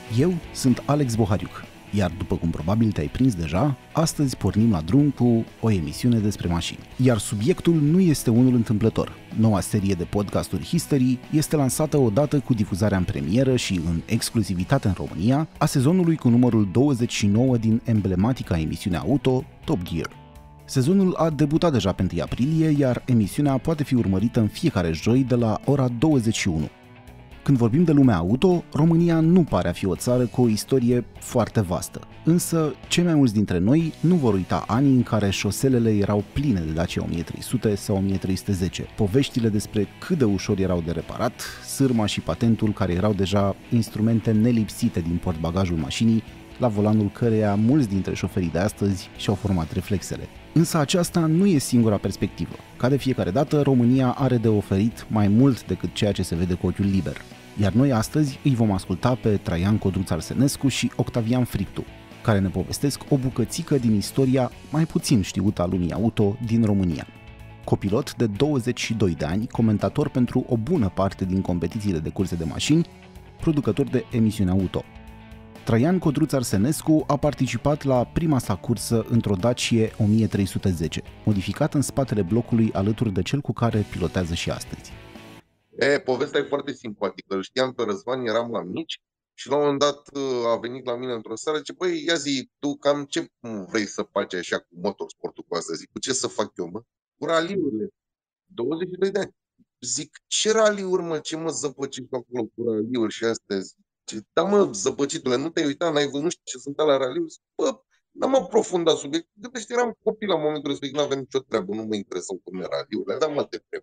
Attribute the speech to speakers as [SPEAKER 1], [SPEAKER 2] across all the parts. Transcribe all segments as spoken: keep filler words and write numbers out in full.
[SPEAKER 1] Eu sunt Alex Bohariuc, iar după cum probabil te-ai prins deja, astăzi pornim la drum cu o emisiune despre mașini. Iar subiectul nu este unul întâmplător. Noua serie de podcasturi History este lansată odată cu difuzarea în premieră și în exclusivitate în România a sezonului cu numărul douăzeci și nouă din emblematica emisiune auto Top Gear. Sezonul a debutat deja pe întâi aprilie, iar emisiunea poate fi urmărită în fiecare joi de la ora douăzeci și unu. Când vorbim de lumea auto, România nu pare a fi o țară cu o istorie foarte vastă. Însă, cei mai mulți dintre noi nu vor uita anii în care șoselele erau pline de Dacia o mie trei sute sau o mie trei sute zece, poveștile despre cât de ușor erau de reparat, sârma și patentul care erau deja instrumente nelipsite din portbagajul mașinii, la volanul căreia mulți dintre șoferii de astăzi și-au format reflexele. Însă aceasta nu e singura perspectivă. Ca de fiecare dată, România are de oferit mai mult decât ceea ce se vede cu ochiul liber. Iar noi astăzi îi vom asculta pe Traian Codruț-Arsenescu și Octavian Frictu, care ne povestesc o bucățică din istoria mai puțin știută a lumii auto din România. Copilot de douăzeci și doi de ani, comentator pentru o bună parte din competițiile de curse de mașini, producător de emisiuni auto. Traian Codruț-Arsenescu a participat la prima sa cursă într-o Dacia o mie trei sute zece, modificat în spatele blocului alături de cel cu care pilotează și astăzi.
[SPEAKER 2] E, povestea e foarte simpatică. Îl știam pe Răzvan, eram la mici și la un moment dat a venit la mine într-o seară și zice, băi, ia zi, tu cam ce vrei să faci așa cu motorsportul cu asta? Zic, cu ce să fac eu, mă? Cu raliurile. douăzeci și doi de ani. Zic, ce raliuri, mă? Ce mă zăpăcești acolo cu raliuri și astea? Zice, da, mă, zăpăcitule, nu te-ai uitat, n-ai văzut, nu știu ce sunt la raliuri? Zic, bă, n-am aprofundat subiect. Gândește, eram copil la momentul respectiv, n-aveam nicio treabă, nu mă interesau cum era raliurile, dar mă te întreb.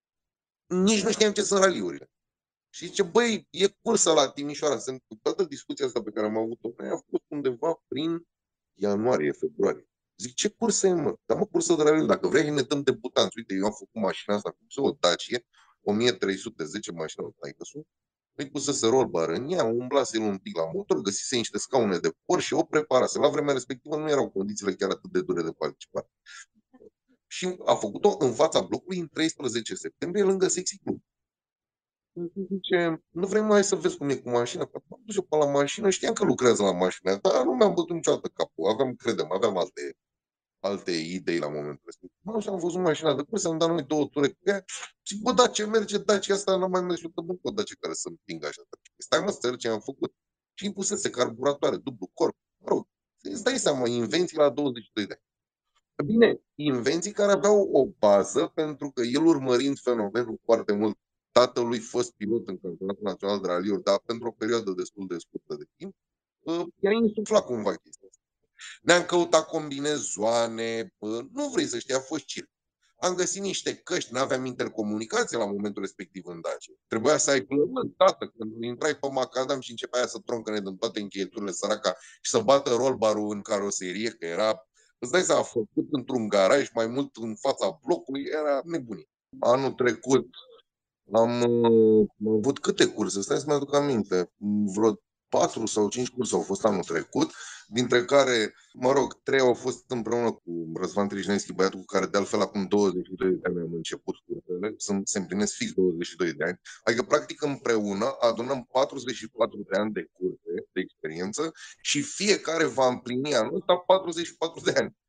[SPEAKER 2] Nici nu știam ce sunt raliurile. Și zice, băi, e cursă la Timișoara. Toată discuția asta pe care am avut-o a fost undeva prin ianuarie, februarie. Zic, ce cursă e, mă? Dar mă, cursă de raliuri. Dacă vrei, ne dăm debutanți. Uite, eu am făcut mașina asta, cu o Dacia, o mie trei sute zece, mașina o taică-su. Îi pusese roll bar în ea, umblase el un pic la motor, găsise niște scaune de por și o preparase. La vremea respectivă nu erau condițiile chiar atât de dure de participare. Și a făcut-o în fața blocului în treisprezece septembrie, lângă Sexy Club. Zice, nu vrei mai să vezi cum e cu mașina? Că am dus eu pe la mașină, știam că lucrează la mașină, dar nu mi-am bătut niciodată capul. Aveam, credem, aveam alte, alte idei la momentul respectiv. Nu, și am văzut mașina de curs, am dat noi două ture cu ea. Zic, bă, da, ce merge Dacia asta? N-am mai mers eu pe o Dacia care să împingă așa. Stai, mă, să ce am făcut. Și îmi pusese carburatoare, dublu corp. Mă rog, îți dai seama, invenții la douăzeci și doi de ani. Bine, invenții care aveau o bază, pentru că el, urmărind fenomenul foarte mult, tatălui fost pilot în Campionatul Național de Raliuri, dar pentru o perioadă destul de scurtă de timp, i-a insuflat cumva chestia asta. Ne-am căutat combinezoane, nu vrei să știi, a fost circ. Am găsit niște căști, n-aveam intercomunicație la momentul respectiv în Dacia. Trebuia să ai plământ, tată, când intrai pe macadam și începea să troncăne din toate încheieturile săraca și să bată rollbar-ul în caroserie, că era, îți dai seama, făcut într-un garaj, mai mult în fața blocului, era nebunie. Anul trecut am uh, avut câte curse? Stai să mă aduc aminte. Vreo patru sau cinci curse au fost anul trecut, dintre care, mă rog, trei au fost împreună cu Răzvan Trișneschi, băiatul cu care de altfel acum douăzeci și doi de ani am început cursele, se împlinesc fix douăzeci și doi de ani. Adică, practic, împreună adunăm patruzeci și patru de ani de curse, de experiență, și fiecare va împlini anul ăsta patruzeci și patru de ani.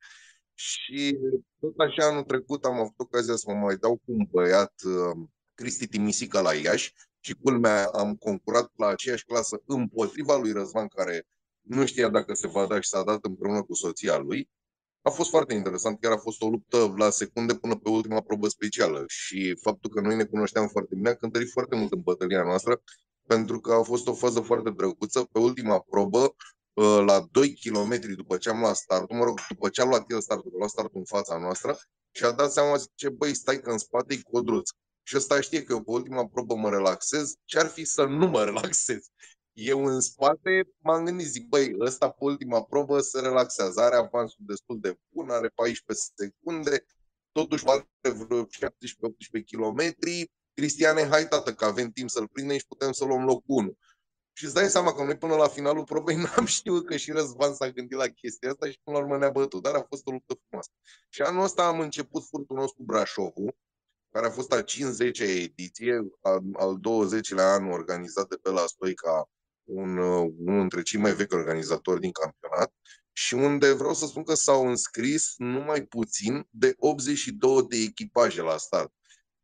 [SPEAKER 2] Și tot așa, anul trecut am avut ocazia să mă mai dau cu un băiat, Cristi Timisica, la Iași, și culmea, am concurat la aceeași clasă împotriva lui Răzvan, care nu știa dacă se va da și s-a dat împreună cu soția lui. A fost foarte interesant, chiar a fost o luptă la secunde până pe ultima probă specială și faptul că noi ne cunoșteam foarte bine a cântărit foarte mult în bătălia noastră, pentru că a fost o fază foarte drăguță. Pe ultima probă, la doi kilometri după ce am luat startul, mă rog, după ce a luat el startul, a luat startul în fața noastră și a dat seama, zice, băi, stai că în spate e Codruț. Și ăsta știe că eu pe ultima probă mă relaxez, ce-ar fi să nu mă relaxez? Eu în spate m-am gândit, zic, băi, ăsta pe ultima probă se relaxează, are avansul destul de bun, are paisprezece secunde, totuși are vreo șaptesprezece optsprezece kilometri. Cristiane, hai tată, că avem timp să-l prindem și putem să luăm locul unu. Și îți dai seama că noi până la finalul probei n-am știut că și Răzvan s-a gândit la chestia asta și până la urmă ne-a bătut, dar a fost o luptă frumoasă. Și anul ăsta am început furtunos cu Brașovul, care a fost a cincizecea ediție, al douăzecilea an organizat de pe la Stoica un, unul dintre cei mai vechi organizatori din campionat și unde vreau să spun că s-au înscris numai puțin de optzeci și două de echipaje la start.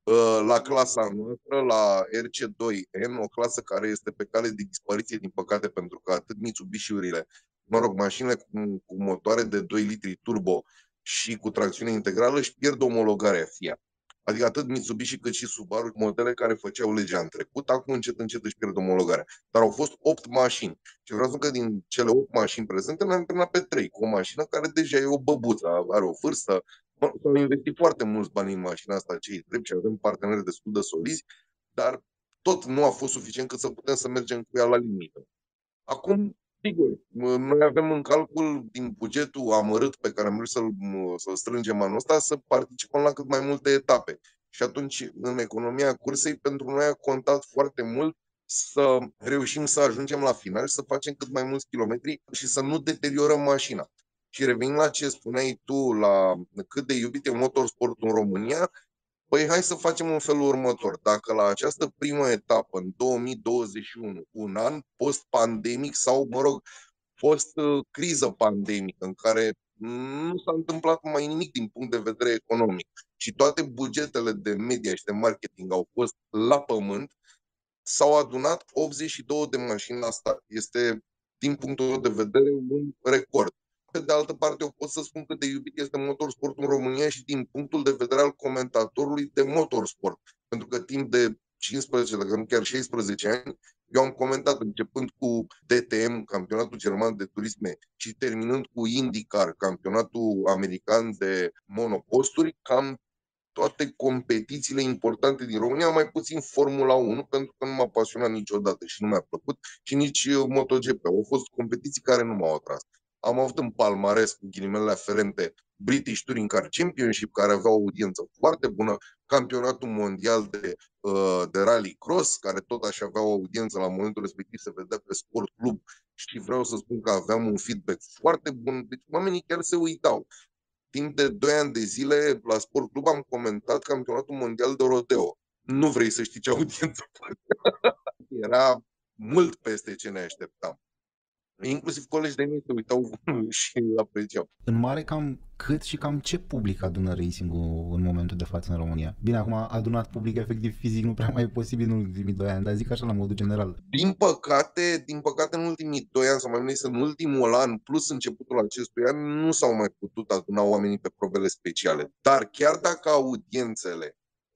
[SPEAKER 2] La clasa noastră, la R C doi N, o clasă care este pe cale de dispariție, din păcate, pentru că atât Mitsubishi-urile, mă rog, mașinile cu, cu motoare de doi litri turbo și cu tracțiune integrală își pierd omologarea Fiat. Adică atât Mitsubishi cât și Subaru, modele care făceau legea în trecut, acum încet încet își pierd omologarea. Dar au fost opt mașini. Și vreau să spun că din cele opt mașini prezente ne-am terminat pe trei, cu o mașină care deja e o băbuță, are o vârstă. S-au investit foarte mulți bani în mașina asta, cei drept, și avem parteneri destul de solizi, dar tot nu a fost suficient cât să putem să mergem cu ea la limită. Acum, sigur, noi avem în calcul din bugetul amărât pe care am vrut să-l, să-l strângem anul ăsta să participăm la cât mai multe etape. Și atunci, în economia cursei, pentru noi a contat foarte mult să reușim să ajungem la final și să facem cât mai mulți kilometri și să nu deteriorăm mașina. Și revenind la ce spuneai tu, la cât de iubit e motorsportul în România, păi hai să facem în felul următor. Dacă la această primă etapă, în două mii douăzeci și unu, un an post-pandemic sau, mă rog, post-criză pandemică, în care nu s-a întâmplat mai nimic din punct de vedere economic și toate bugetele de media și de marketing au fost la pământ, s-au adunat optzeci și două de mașini la start. Este, din punctul meu de vedere, un record. Pe de altă parte, eu pot să spun cât de iubit este motorsportul în România și din punctul de vedere al comentatorului de motorsport. Pentru că timp de cincisprezece, dacă nu chiar șaisprezece ani, eu am comentat începând cu D T M, campionatul german de turisme, și terminând cu IndyCar, campionatul american de monoposturi, cam toate competițiile importante din România, mai puțin Formula unu, pentru că nu m-a pasionat niciodată și nu mi-a plăcut, și nici MotoGP. Au fost competiții care nu m-au atras. Am avut în palmares, cu ghilimele aferente, British Touring Car Championship, care avea o audiență foarte bună, campionatul mondial de, uh, de rally cross, care tot așa avea o audiență la momentul respectiv, se vedea pe Sport Club și vreau să spun că aveam un feedback foarte bun, deci oamenii chiar se uitau. Timp de doi ani de zile, la Sport Club am comentat campionatul mondial de rodeo. Nu vrei să știi ce audiență. Era mult peste ce ne așteptam. Inclusiv colegi de mine se uitau și apreciau.
[SPEAKER 1] În mare, cam cât și cam ce public adună racing-ul în momentul de față în România? Bine, acum adunat public efectiv fizic nu prea mai e posibil în ultimii doi ani, dar zic așa la modul general.
[SPEAKER 2] Din păcate, din păcate în ultimii doi ani, sau mai bine în ultimul an, plus începutul acestui an, nu s-au mai putut aduna oamenii pe probele speciale. Dar chiar dacă audiențele,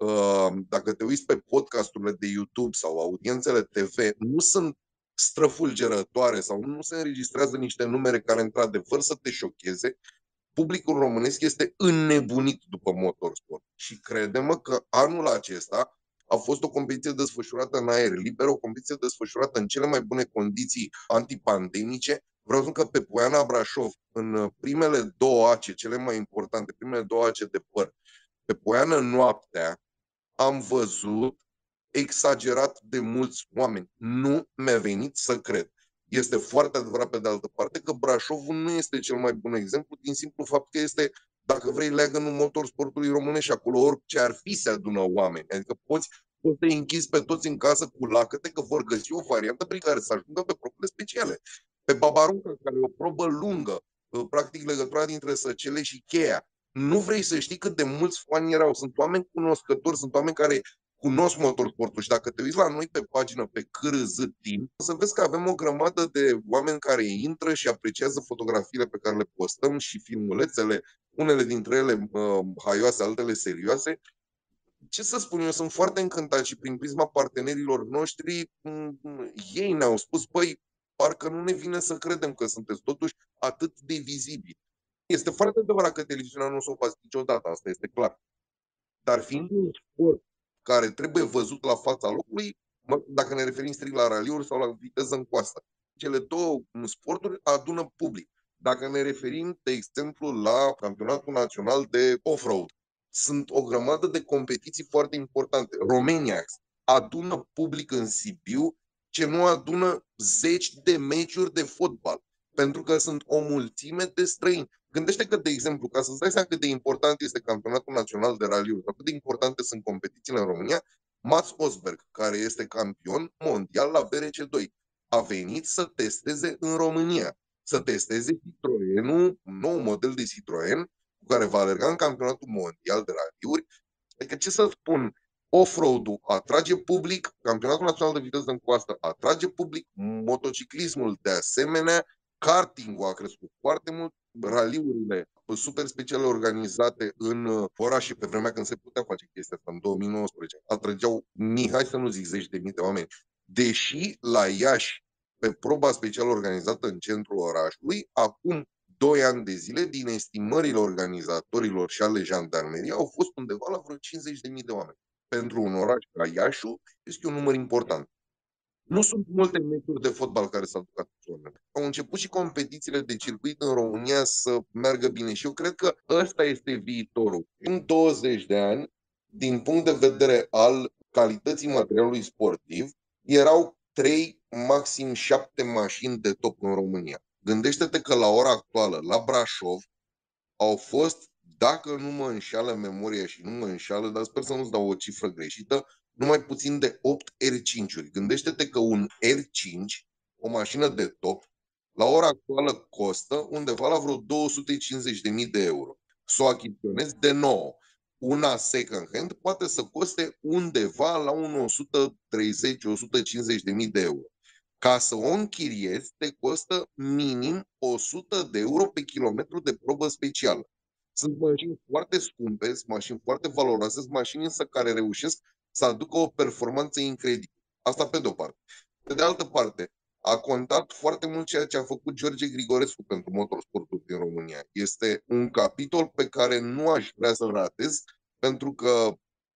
[SPEAKER 2] dacă te uiți pe podcasturile de YouTube sau audiențele T V, nu sunt străfulgerătoare sau nu se înregistrează niște numere care într-adevăr să te șocheze, publicul românesc este înnebunit după motorsport. Și crede-mă că anul acesta a fost o competiție desfășurată în aer liber, o competiție desfășurată în cele mai bune condiții antipandemice. Vreau să spun că pe Poiana Brașov, în primele două ace, cele mai importante, primele două ace de păr, pe Poiana noaptea, am văzut exagerat de mulți oameni. Nu mi-a venit să cred. Este foarte adevărat, pe de altă parte, că Brașovul nu este cel mai bun exemplu, din simplu fapt că este, dacă vrei, leagănul motorsportului românesc și acolo orice ar fi se adună oameni. Adică poți, poți să-i închizi pe toți în casă cu lacăte, că vor găsi o variantă prin care să ajungă pe probele speciale. Pe Babarunca, care e o probă lungă, practic legătura dintre Săcele și Cheia, nu vrei să știi cât de mulți fani erau. Sunt oameni cunoscători, sunt oameni care cunosc motorsportul și dacă te uiți la noi pe pagină, pe C R Z Team, o să vezi că avem o grămadă de oameni care intră și apreciază fotografiile pe care le postăm și filmulețele, unele dintre ele uh, haioase, altele serioase. Ce să spun, eu sunt foarte încântat și prin prisma partenerilor noștri, ei ne-au spus, păi, parcă nu ne vine să credem că sunteți totuși atât de vizibili. Este foarte adevărat că televiziunea nu o să o faci niciodată, asta este clar. Dar fiind un sport care trebuie văzut la fața locului, dacă ne referim strict la raliuri sau la viteză în coastă. Cele două sporturi adună public. Dacă ne referim, de exemplu, la campionatul național de off-road, sunt o grămadă de competiții foarte importante. Romania adună public în Sibiu ce nu adună zeci de meciuri de fotbal, pentru că sunt o mulțime de străini. Gândește că, de exemplu, ca să-ți dai seama cât de important este campionatul național de raliuri, cât de importante sunt competițiile în România, Mats Osberg, care este campion mondial la B R C doi, a venit să testeze în România. Să testeze Citroenul, nou model de Citroen, cu care va alerga în campionatul mondial de raliuri. Adică ce să spun, off-road-ul atrage public, campionatul național de viteză în coastă atrage public, motociclismul de asemenea, karting-ul a crescut foarte mult, raliurile super speciale organizate în orașe pe vremea când se putea face chestia asta, în două mii nouăsprezece, atrăgeau mii, hai să nu zic zeci de mii de oameni. Deși la Iași, pe proba specială organizată în centrul orașului, acum doi ani de zile, din estimările organizatorilor și ale jandarmeriei, au fost undeva la vreo cincizeci de mii de oameni. Pentru un oraș ca Iașu, este un număr important. Nu sunt multe meciuri de fotbal care s-au ducat în zonă. Au început și competițiile de circuit în România să meargă bine și eu cred că ăsta este viitorul. În douăzeci de ani, din punct de vedere al calității materialului sportiv, erau trei, maxim șapte mașini de top în România. Gândește-te că la ora actuală, la Brașov, au fost, dacă nu mă înșeală memoria și nu mă înșeală, dar sper să nu-ți dau o cifră greșită, numai puțin de opt R cinci-uri. Gândește-te că un R cinci, o mașină de top, la ora actuală costă undeva la vreo două sute cincizeci de mii de euro. Să o achiziționezi de nouă. Una second hand poate să coste undeva la un o sută treizeci - o sută cincizeci de mii de euro. Ca să o închiriezi, te costă minim o sută de euro pe kilometru de probă specială. Sunt mașini foarte scumpe, sunt mașini foarte valoroase, sunt mașini însă care reușesc să aducă o performanță incredibilă. Asta pe de-o parte. Pe de altă parte, a contat foarte mult ceea ce a făcut George Grigorescu pentru motorsportul din România. Este un capitol pe care nu aș vrea să-l ratez, pentru că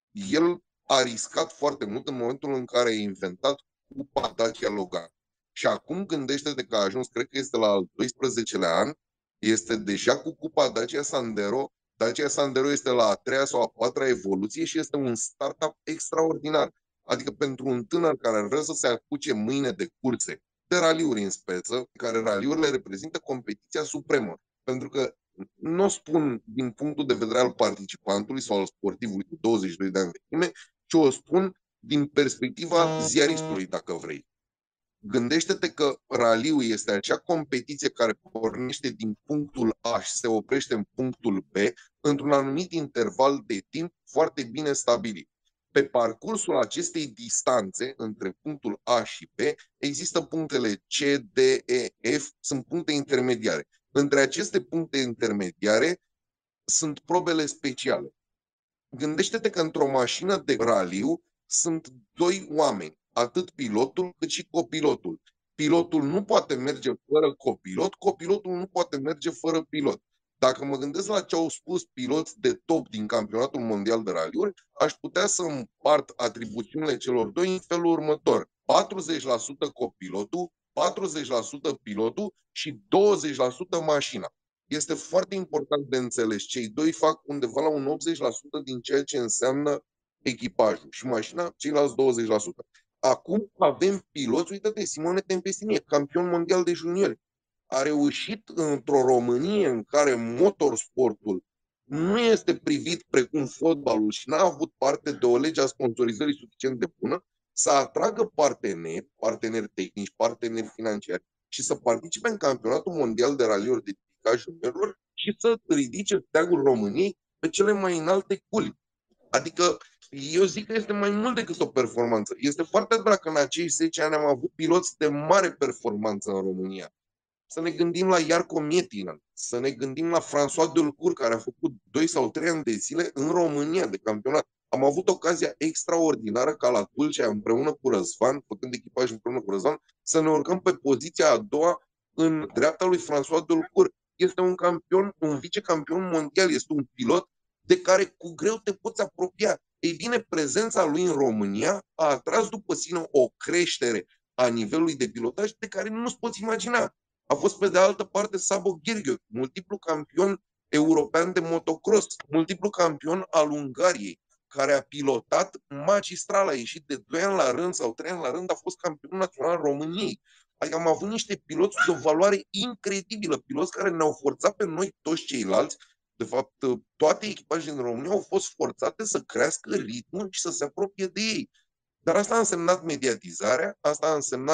[SPEAKER 2] el a riscat foarte mult în momentul în care a inventat cupa Dacia Logan. Și acum gândește-te că a ajuns, cred că este la al doisprezecelea an, este deja cu cupa Dacia Sandero. Dacia Sandero este la a treia sau a patra evoluție și este un startup extraordinar. Adică pentru un tânăr care ar vrea să se apuce mâine de curse, de raliuri în speță, care raliurile reprezintă competiția supremă. Pentru că nu o spun din punctul de vedere al participantului sau al sportivului cu douăzeci și doi de ani vechime, ci o spun din perspectiva ziaristului, dacă vrei. Gândește-te că raliul este acea competiție care pornește din punctul A și se oprește în punctul B într-un anumit interval de timp foarte bine stabilit. Pe parcursul acestei distanțe între punctul A și B există punctele C, D, E, F, sunt puncte intermediare. Între aceste puncte intermediare sunt probele speciale. Gândește-te că într-o mașină de raliu sunt doi oameni, atât pilotul cât și copilotul. Pilotul nu poate merge fără copilot, copilotul nu poate merge fără pilot. Dacă mă gândesc la ce au spus piloți de top din campionatul mondial de raliuri, aș putea să împart atribuțiunile celor doi în felul următor. patruzeci la sută copilotul, patruzeci la sută pilotul și douăzeci la sută mașina. Este foarte important de înțeles. Cei doi fac undeva la un optzeci la sută din ceea ce înseamnă echipajul și mașina, ceilalți douăzeci la sută. Acum avem piloți, uite-te, Simone Tempestini, campion mondial de juniori. A reușit într-o Românie în care motorsportul nu este privit precum fotbalul și n-a avut parte de o lege a sponsorizării suficient de bună, să atragă parteneri, parteneri tehnici, parteneri financiari și să participe în campionatul mondial de raliuri de juniorilor și să ridice steagul României pe cele mai înalte culi. Adică eu zic că este mai mult decât o performanță. Este foarte drag că în acei zece ani am avut piloți de mare performanță în România. Să ne gândim la Iarco Mietin, să ne gândim la François Delcourt, care a făcut doi sau trei ani de zile în România de campionat. Am avut ocazia extraordinară ca la Tulcea, împreună cu Răzvan, făcând echipaj împreună cu Răzvan, să ne urcăm pe poziția a doua în dreapta lui François Delcourt. Este un campion, un vicecampion mondial, este un pilot de care cu greu te poți apropia. Ei bine, prezența lui în România a atras după sine o creștere a nivelului de pilotaj de care nu-ți poți imagina. A fost pe de altă parte Sabo Gherghiu, multiplu campion european de motocross, multiplu campion al Ungariei, care a pilotat magistral, a ieșit de doi ani la rând sau trei ani la rând, a fost campion național României. Adică am avut niște piloți de o valoare incredibilă, piloți care ne-au forțat pe noi toți ceilalți. De fapt, toate echipajele din România au fost forțate să crească ritmul și să se apropie de ei. Dar asta a însemnat mediatizarea, asta a însemnat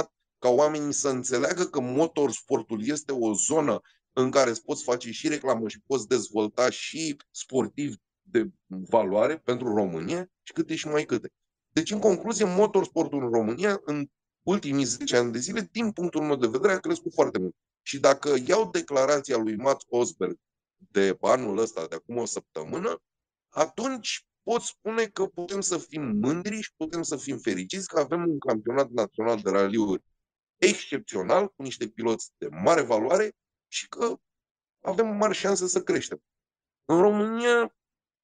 [SPEAKER 2] ca oamenii să înțeleagă că motorsportul este o zonă în care îți poți face și reclamă și poți dezvolta și sportiv de valoare pentru România și câte și mai câte. Deci, în concluzie, motorsportul în România, în ultimii zece ani de zile, din punctul meu de vedere, a crescut foarte mult. Și dacă iau declarația lui Mats Osberg de anul ăsta, de acum o săptămână, atunci pot spune că putem să fim mândri și putem să fim fericiți că avem un campionat național de raliuri excepțional, cu niște piloți de mare valoare și că avem mari șanse să creștem. În România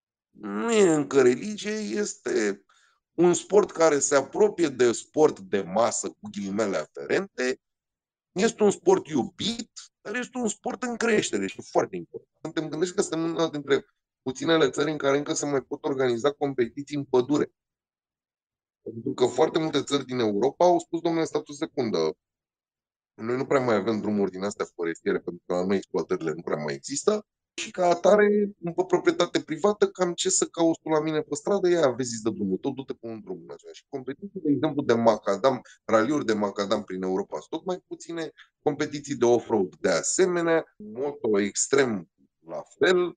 [SPEAKER 2] nu e încă religie, este un sport care se apropie de sport de masă cu ghilimele aferente, este un sport iubit, dar este un sport în creștere și foarte important. Te gândești că suntem una dintre puținele țări în care încă se mai pot organiza competiții în pădure. Pentru că foarte multe țări din Europa au spus, domnule, statul secundă, noi nu prea mai avem drumuri din astea forestiere, pentru că la noi exploatările nu prea mai există și ca atare, pe proprietate privată, cam ce să cauți tu la mine pe stradă, ia vezi zis de drumul tot, du-te pe un drum. Și competiții, de exemplu, de macadam, raliuri de macadam prin Europa sunt tot mai puține, competiții de off-road de asemenea, moto extrem la fel,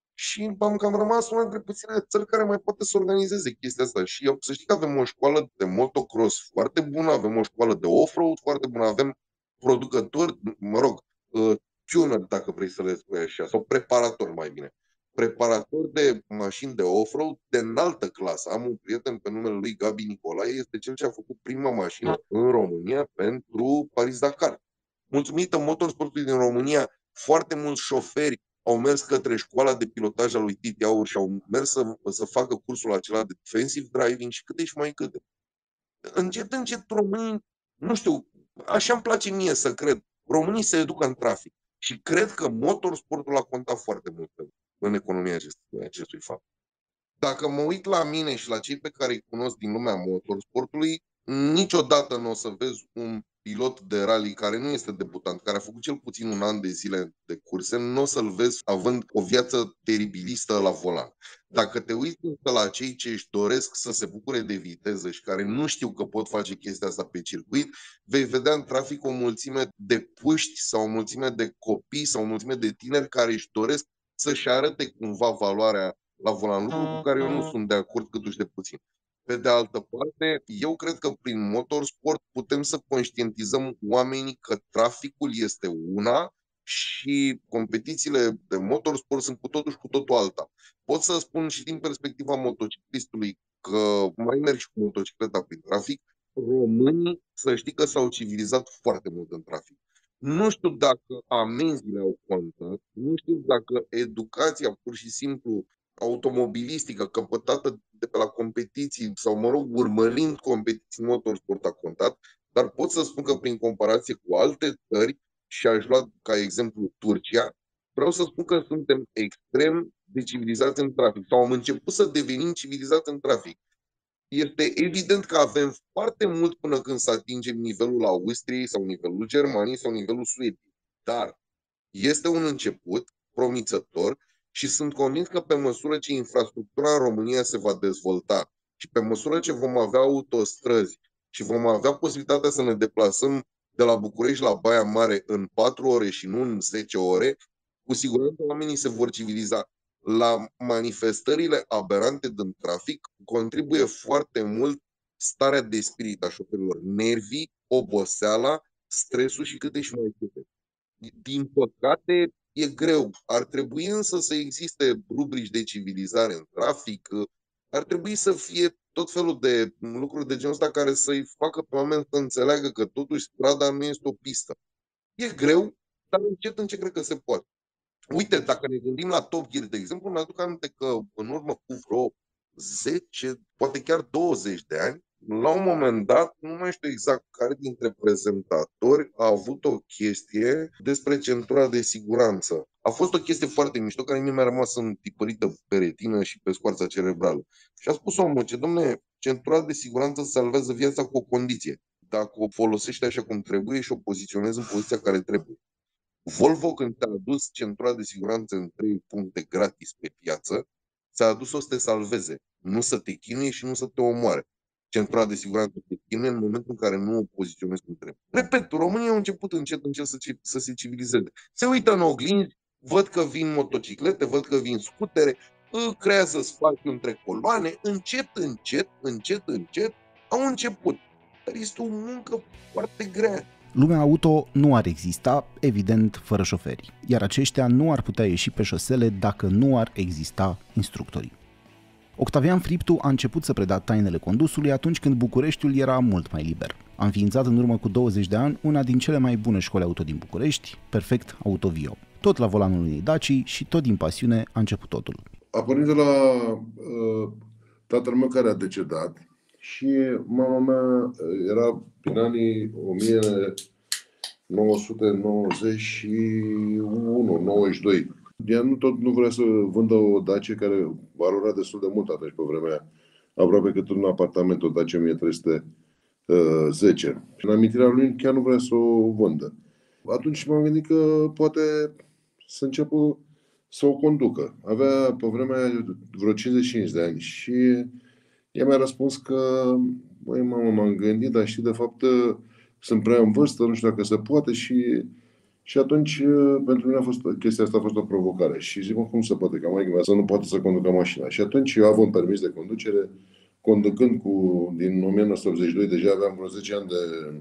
[SPEAKER 2] și am cam rămas una dintre puținele țări care mai poate să organizeze chestia asta. Și eu, să știi că avem o școală de motocross foarte bună, avem o școală de off-road foarte bună, avem producători, mă rog, uh, tuner, dacă vrei să le spui așa, sau preparatori mai bine. Preparatori de mașini de off-road de înaltă clasă. Am un prieten pe numele lui Gabi Nicolae, este cel ce a făcut prima mașină în România pentru Paris-Dakar. Mulțumită motorsportului din România, foarte mulți șoferi au mers către școala de pilotaj a lui Titi Aur și au mers să, să facă cursul acela de defensive driving și câte și mai câte. Încet, încet, românii, nu știu, așa îmi place mie să cred, românii se educă în trafic și cred că motorsportul a contat foarte mult în economia acestui, acestui fapt. Dacă mă uit la mine și la cei pe care îi cunosc din lumea motorsportului, niciodată nu o să vezi un pilot de rally care nu este debutant, care a făcut cel puțin un an de zile de curse, nu o să-l vezi având o viață teribilistă la volan. Dacă te uiți la cei ce își doresc să se bucure de viteză și care nu știu că pot face chestia asta pe circuit, vei vedea în trafic o mulțime de puști sau o mulțime de copii sau o mulțime de tineri care își doresc să-și arate cumva valoarea la volan, lucru cu care eu nu sunt de acord câtuși de puțin. Pe de altă parte, eu cred că prin motorsport putem să conștientizăm oamenii că traficul este una și competițiile de motorsport sunt cu totul și cu totul alta. Pot să spun și din perspectiva motociclistului că mai merg și cu motocicleta prin trafic, românii să știi că s-au civilizat foarte mult în trafic. Nu știu dacă amenziile au contat, nu știu dacă educația pur și simplu automobilistică căpătată de pe la competiții sau, mă rog, urmărind competiții motorsport a contat, dar pot să spun că prin comparație cu alte țări, și aș lua ca exemplu Turcia, vreau să spun că suntem extrem de civilizați în trafic sau am început să devenim civilizați în trafic. Este evident că avem foarte mult până când să atingem nivelul Austriei sau nivelul Germaniei sau nivelul Suediei. Dar este un început promițător și sunt convins că pe măsură ce infrastructura în România se va dezvolta și pe măsură ce vom avea autostrăzi și vom avea posibilitatea să ne deplasăm de la București la Baia Mare în patru ore și nu în zece ore, cu siguranță oamenii se vor civiliza. La manifestările aberante din trafic contribuie foarte mult starea de spirit a șoferilor, nervii, oboseala, stresul și câte și mai câte. Din păcate, e greu. Ar trebui însă să existe rubrici de civilizare în trafic, ar trebui să fie tot felul de lucruri de genul ăsta care să-i facă pe oameni să înțeleagă că totuși strada nu este o pistă. E greu, dar încet, încet cred că se poate. Uite, dacă ne gândim la Top Gear, de exemplu, mi-aduc aminte că în urmă cu vreo zece, poate chiar douăzeci de ani, la un moment dat, nu mai știu exact care dintre prezentatori a avut o chestie despre centura de siguranță. A fost o chestie foarte mișto care mie mi-a rămas întipărită pe retină și pe scoarța cerebrală. Și a spus omul, ce domne, centura de siguranță salvează viața cu o condiție. Dacă o folosești așa cum trebuie și o poziționezi în poziția care trebuie. Volvo, când te-a adus centura de siguranță în trei puncte gratis pe piață, ți-a adus-o să te salveze, nu să te chinuie și nu să te omoare. centura de siguranță te chinuie în momentul în care nu o poziționezi cum trebuie. Repet, România a început încet, încet să, să se civilizeze. Se uită în oglinzi, văd că vin motociclete, văd că vin scutere, creează spațiu între coloane, încet, încet, încet, încet, au început. Dar este o muncă foarte grea.
[SPEAKER 1] Lumea auto nu ar exista, evident, fără șoferi, iar aceștia nu ar putea ieși pe șosele dacă nu ar exista instructorii. Octavian Friptu a început să predea tainele condusului atunci când Bucureștiul era mult mai liber. A înființat în urmă cu douăzeci de ani una din cele mai bune școli auto din București, Perfect Autovio. Tot la volanul unei Daci și tot din pasiune a început totul.
[SPEAKER 3] A pornit de la uh, tatăl meu care a decedat și mama mea era prin anii o mie nouă sute nouăzeci și unu nouăzeci și doi. Ea nu tot nu vrea să vândă o Dacie care valora destul de mult atunci pe vremea aia. Aproape cât un apartament, o Dacie o mie trei sute zece. Și în amintirea lui chiar nu vrea să o vândă. Atunci m-am gândit că poate să înceapă să o conducă. Avea pe vremea aia vreo cincizeci și cinci de ani și ea mi-a răspuns că băi, mamă, m-am gândit, dar știi, de fapt sunt prea în vârstă, nu știu dacă se poate și Și atunci, pentru mine a fost, chestia asta a fost o provocare. Și zic, mă, cum se poate ca maică să nu poate să conducă mașina? Și atunci eu având permis de conducere, conducând cu, din o mie nouă sute optzeci și doi, deja aveam vreo zece ani de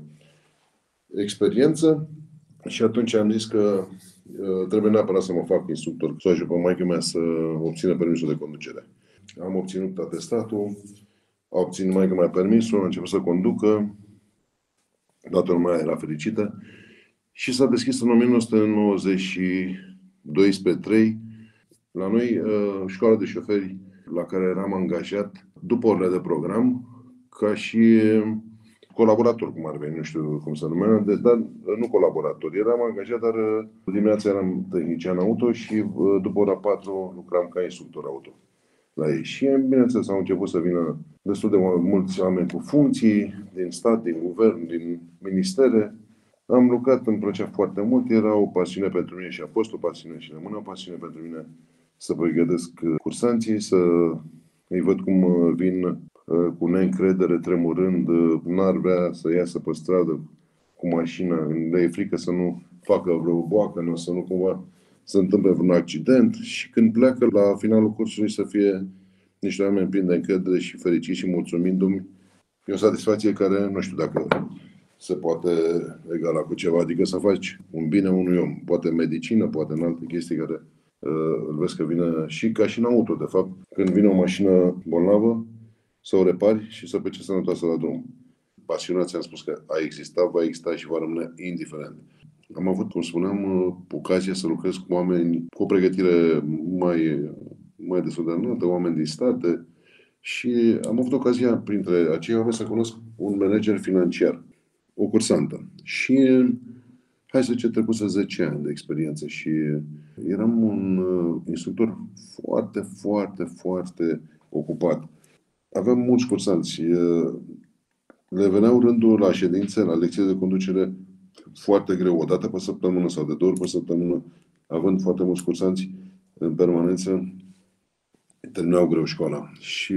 [SPEAKER 3] experiență. Și atunci am zis că uh, trebuie neapărat să mă fac instructor, să ajut pe maică mea să obțină permisul de conducere. Am obținut atestatul, a obținut maică mea permisul, a început să conducă, toată lumea era fericită. Și s-a deschis în o mie nouă sute nouăzeci și doi spre trei la noi școala de șoferi la care eram angajat după orele de program ca și colaborator, cum ar veni, nu știu cum se numea, dar nu colaborator. Eram angajat, dar dimineața eram tehnician auto și după ora patru lucram ca instructor auto la ei. Și bineînțeles au început să vină destul de mulți oameni cu funcții din stat, din guvern, din ministere. Am lucrat, îmi plăcea foarte mult, era o pasiune pentru mine și a fost o pasiune și rămâne o pasiune pentru mine să pregătesc cursanții, să îi văd cum vin cu neîncredere, tremurând, n-ar vrea să iasă pe stradă cu mașina, le e frică să nu facă vreo boacă, să nu cumva să întâmple vreun accident și când pleacă la finalul cursului să fie niște oameni plini de încredere și fericiți și mulțumindu-mi. E o satisfacție care nu știu dacă se poate egala cu ceva, adică să faci un bine unui om. Poate în medicină, poate în alte chestii care uh, îl vezi că vine și ca și în auto, de fapt. Când vine o mașină bolnavă, să o repari și să plece sănătoasă la drum. Pasiunea, ți-am spus că a existat, va exista și va rămâne indiferent. Am avut, cum spuneam, ocazia să lucrez cu oameni cu o pregătire mai, mai destul de înaltă, oameni din state și am avut ocazia, printre acei oameni, să cunosc un manager financiar, o cursantă. Și hai să zice, trecuse zece ani de experiență și eram un uh, instructor foarte, foarte, foarte ocupat. Aveam mulți cursanți. Uh, le veneau rândul la ședințe, la lecții de conducere foarte greu, o dată pe săptămână sau de două ori pe săptămână, având foarte mulți cursanți în permanență, terminau greu școala. Și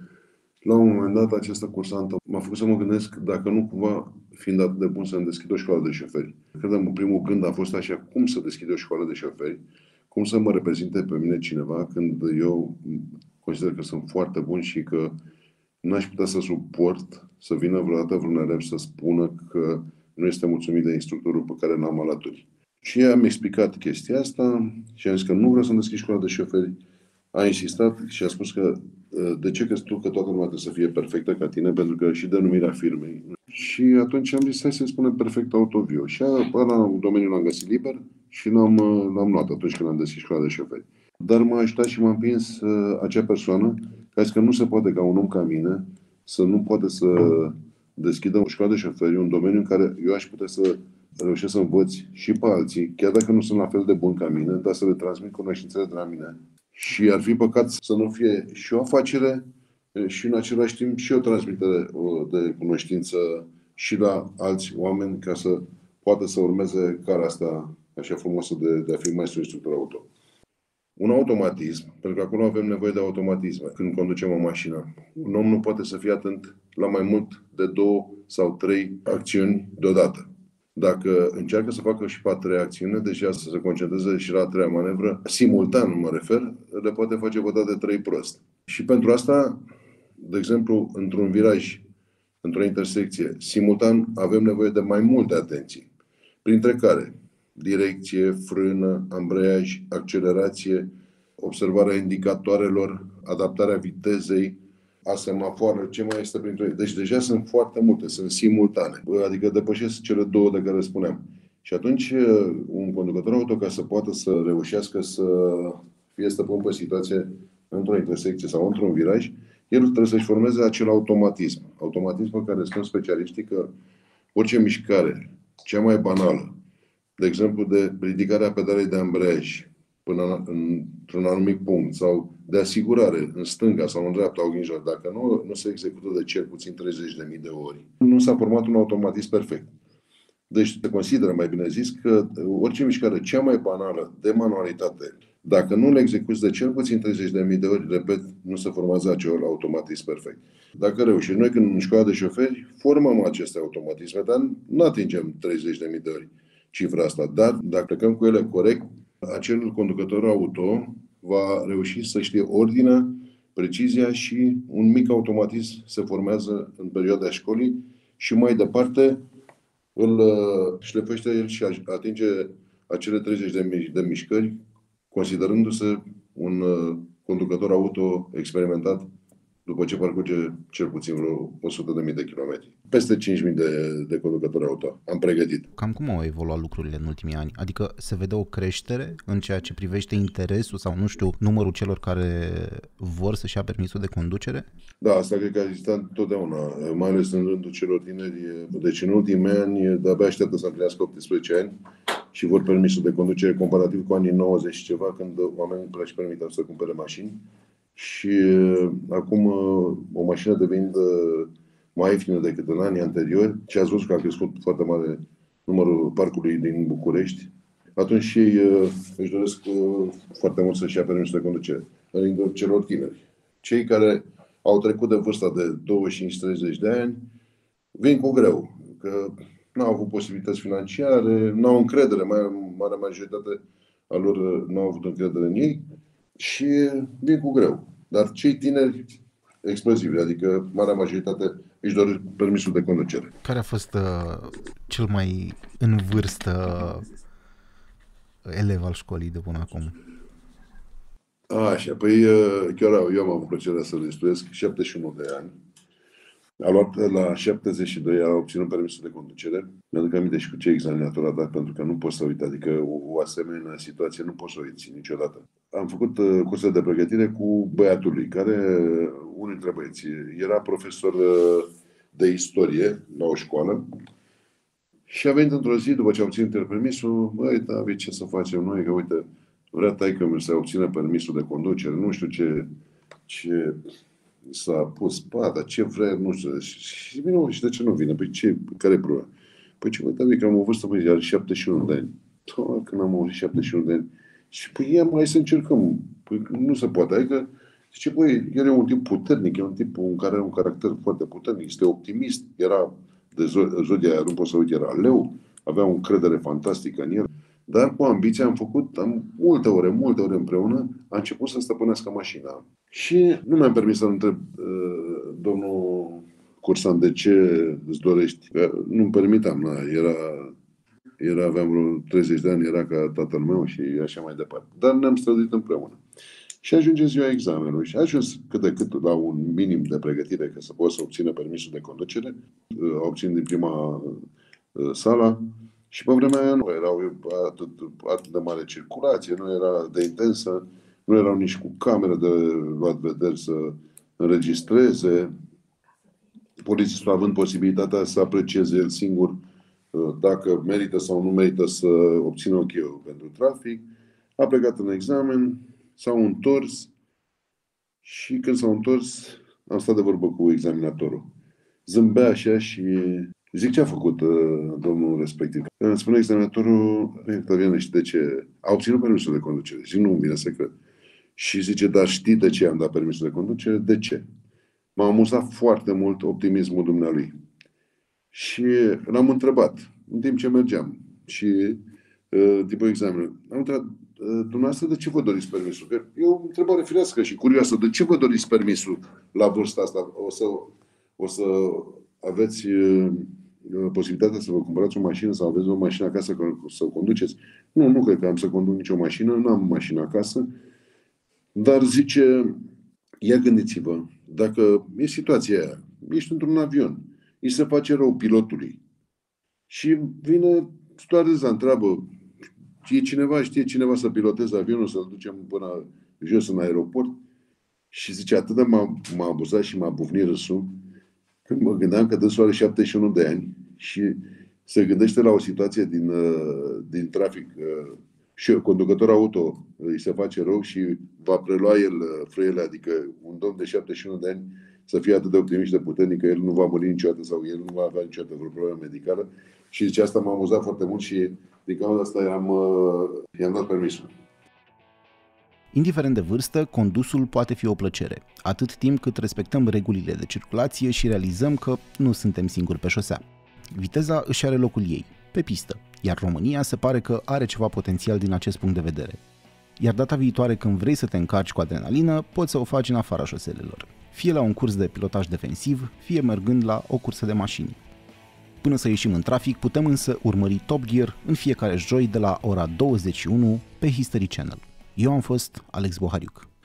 [SPEAKER 3] la un moment dat, această cursantă m-a făcut să mă gândesc dacă nu cumva, fiind atât de bun, să-mi deschid o școală de șoferi. Cred că primul gând a fost așa, cum să deschid o școală de șoferi, cum să mă reprezinte pe mine cineva când eu consider că sunt foarte bun și că n-aș putea să suport să vină vreodată vreun elev să spună că nu este mulțumit de instructorul pe care l-am alături. Și am explicat chestia asta și am zis că nu vreau să-mi deschid școala de șoferi. A insistat și a spus că de ce crezi tu că toată lumea trebuie să fie perfectă ca tine, pentru că și denumirea firmei. Și atunci am zis, hai să spunem Perfect Autovio. Și ăla domeniul l-am găsit liber și l-am, l-am luat atunci când am deschis școala de șoferi. Dar m-a ajutat și m-a împins uh, acea persoană care zice că nu se poate ca un om ca mine să nu poate să deschidă o școală de șoferi, un domeniu în care eu aș putea să reușesc să învăț și pe alții, chiar dacă nu sunt la fel de buni ca mine, dar să le transmit cunoștințele de la mine. Și ar fi păcat să nu fie și o afacere și în același timp și o transmitere de cunoștință și la alți oameni ca să poată să urmeze calea asta așa frumoasă de, de a fi maestru instructor auto. un automatism, pentru că acolo avem nevoie de automatisme când conducem o mașină. Un om nu poate să fie atent la mai mult de două sau trei acțiuni deodată. Dacă încearcă să facă și pe a treia acțiune, deja să se concentreze și la a treia manevră, simultan mă refer, le poate face pe toate trei prost. Și pentru asta, de exemplu, într-un viraj, într-o intersecție, simultan avem nevoie de mai multe atenții, printre care direcție, frână, ambreiaj, accelerație, observarea indicatoarelor, adaptarea vitezei, a semafoarelor, ce mai este printre ele. Deci deja sunt foarte multe, sunt simultane, adică depășesc cele două de care spuneam. Și atunci un conducător auto, ca să poată să reușească să fie stăpân pe situație într-o intersecție sau într-un viraj, el trebuie să-și formeze acel automatism. Automatism pe care spun specialiștii că orice mișcare, cea mai banală, de exemplu de ridicarea pedalei de ambreiaj până într-un anumit punct sau de asigurare în stânga sau în dreapta oglinjilor, dacă nu, nu se execută de cel puțin treizeci de mii de ori, nu s-a format un automatism perfect. Deci se consideră, mai bine zis, că orice mișcare cea mai banală de manualitate, dacă nu le execuți de cel puțin treizeci de mii de ori, repet, nu se formează acel automatism perfect. Dacă reușim, noi când în școala de șoferi formăm aceste automatisme, dar nu atingem treizeci de mii de ori cifra asta. Dar dacă plecăm cu ele corect, acel conducător auto va reuși să știe ordinea, precizia și un mic automatism se formează în perioada școlii și mai departe îl șlefuiește el și atinge acele treizeci de mii de mișcări, considerându-se un conducător auto experimentat după ce parcurge cel puțin vreo o sută de mii de kilometri. Peste cinci mii de, de conducători auto am pregătit.
[SPEAKER 1] Cam cum au evoluat lucrurile în ultimii ani? Adică se vede o creștere în ceea ce privește interesul sau, nu știu, numărul celor care vor să-și ia permisul de conducere?
[SPEAKER 3] Da, asta cred că a existat întotdeauna, mai ales în rândul celor tineri. Deci în ultimii ani de-abia așteaptă să împlinească optsprezece ani și vor permisul de conducere comparativ cu anii nouăzeci și ceva, când oamenii își permiteau să cumpere mașini. Și uh, acum uh, o mașină devenind uh, mai ieftină decât în anii anteriori, și ați văzut că a crescut foarte mare numărul parcului din București, atunci și ei uh, își doresc uh, foarte mult să-și ia permisul de conducere. În rândul celor tineri. Cei care au trecut de vârsta de douăzeci și cinci treizeci de ani vin cu greu, că nu au avut posibilități financiare, nu au încredere, mai mare majoritate a lor nu au avut încredere în ei și vin cu greu. Dar cei tineri explozivi, adică marea majoritate își doresc permisul de conducere.
[SPEAKER 1] Care a fost uh, cel mai în vârstă elev al școlii de până acum?
[SPEAKER 3] Așa, păi chiar eu am avut plăcerea să-l instruiesc, șaptezeci și unu de ani. A luat la șaptezeci și doi, a obținut permisul de conducere. Mi-aduc aminte și cu ce examinator a dat, pentru că nu poți să uite, adică o, o asemenea situație nu poți să o uiți niciodată. Am făcut uh, curse de pregătire cu băiatul lui, care, unul dintre băieții, era profesor uh, de istorie la o școală și a venit într-o zi, după ce a obținut permisul, băi, David, ce să facem noi, că uite, vrea taică-miu să obțină permisul de conducere, nu știu ce, ce s-a pus pata, ce vrea, nu știu. Și vine, și de ce nu vine? Păi ce, care e problema? Păi ce, uite, că am o vârstă, păi, are șaptezeci și unu de ani. Doar când am auzit șaptezeci și unu de ani. Și păi, ia mai să încercăm. Păi nu se poate. Adică, zice, păi, el e un tip puternic, e un tip în care are un caracter foarte puternic, este optimist, era de zodia aia, nu pot să uit, era leu, avea o încredere fantastică în el. Dar cu ambiție am făcut, am multe ore, multe ore împreună, a început să stăpânească mașina. Și nu mi-am permis să-l întreb, domnul cursant, de ce îți dorești? Că nu-mi permiteam, na, era, era, aveam vreo treizeci de ani, era ca tatăl meu și așa mai departe. Dar ne-am străduit împreună. Și ajunge ziua examenului și a ajuns cât de cât la un minim de pregătire ca să poată să obțină permisul de conducere. A obținut din prima sala. Și pe vremea aia nu erau atât, atât de mare circulație, nu era de intensă, nu erau nici cu cameră de luat vederi să înregistreze. Polițistul având posibilitatea să aprecieze el singur dacă merită sau nu merită să obțină ok-ul pentru trafic. A plecat în examen, s-au întors și când s-au întors am stat de vorbă cu examinatorul. Zâmbea așa și zic, ce a făcut uh, domnul respectiv? Îmi spune examinatorul, Octavian, și de ce? A obținut permisul de conducere. Zic, nu îmi vine să cred. Și zice, dar știi de ce am dat permisul de conducere? De ce? M-a amuzat foarte mult optimismul dumnealui. Și l-am întrebat, în timp ce mergeam, și tipul examen, am întrebat, dumneavoastră, de ce vă doriți permisul? Că e o întrebare firească și curioasă. De ce vă doriți permisul la vârsta asta? O să, o să aveți posibilitatea să vă cumpărați o mașină sau aveți o mașină acasă să o conduceți? Nu, nu cred că am să conduc nicio mașină, nu am mașină acasă. Dar zice, ia gândiți-vă, dacă e situația aia, ești într-un avion, îi se face rău pilotului și vine stewardesa, întreabă, știe cineva, știe cineva să piloteze avionul, să-l ducem până jos în aeroport? Și zice, atât de m-a, m-a abuzat și m-a bufnit râsul, când mă gândeam că dânsul are șaptezeci și unu de ani și se gândește la o situație din, din trafic și conducător auto îi se face rău și va prelua el frâiele, adică un domn de șaptezeci și unu de ani să fie atât de optimist și de puternic că el nu va muri niciodată sau el nu va avea niciodată vreo problemă medicală. Și zice, asta m-a amuzat foarte mult și din cauza asta i-am, i-am dat permisul.
[SPEAKER 1] Indiferent de vârstă, condusul poate fi o plăcere, atât timp cât respectăm regulile de circulație și realizăm că nu suntem singuri pe șosea. Viteza își are locul ei, pe pistă, iar România se pare că are ceva potențial din acest punct de vedere. Iar data viitoare când vrei să te încarci cu adrenalină, poți să o faci în afara șoselelor, fie la un curs de pilotaj defensiv, fie mergând la o cursă de mașini. Până să ieșim în trafic, putem însă urmări Top Gear în fiecare joi de la ora douăzeci și unu pe History Channel. Eu am fost Alex Bohariuc.